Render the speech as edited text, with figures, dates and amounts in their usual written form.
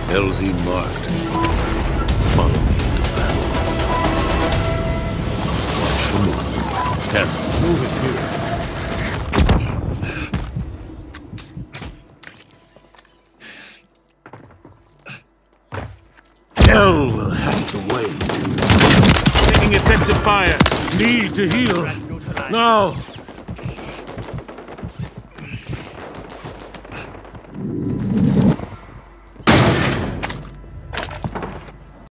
LZ marked. Follow me into battle. Watch for movement. Cancel. Move it here. Hell will have to wait. Taking effective fire. Need to heal. Now.